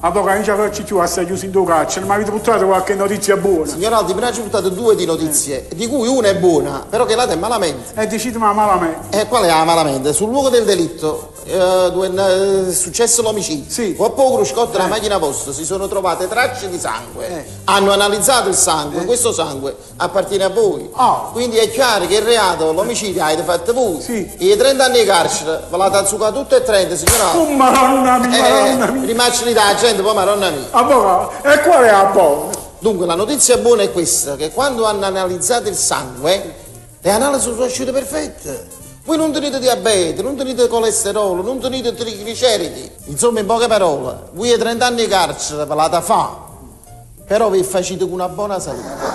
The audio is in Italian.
Avvocato, non ci faccio più assai chiuso in due carcere, ma avete portato qualche notizia buona? Signor Aldi, me ne ha portato due di notizie, di cui una è buona, però che l'altra è malamente. E decidimi malamente. E qual è la malamente? Sul luogo del delitto, dove è successo l'omicidio, sì. o a poco ruscotto la macchina posta, si sono trovate tracce di sangue. Hanno analizzato il sangue, questo sangue appartiene a voi. Quindi è chiaro che il reato, l'omicidio, avete fatto voi. Sì. E i 30 anni di carcere, ve l'ha azzuccato tutte e 30, signor Aldi. Oh, madonna mia, Rimacci da gente, poi madonna mia. Avvocato, e qual è la buona? Dunque, la notizia buona è questa, che quando hanno analizzato il sangue, le analisi sono uscite perfette. Voi non tenete diabete, non tenete colesterolo, non tenete trigliceridi. Insomma, in poche parole, voi a 30 anni di carcere ve la da fa, però vi facete con una buona salute.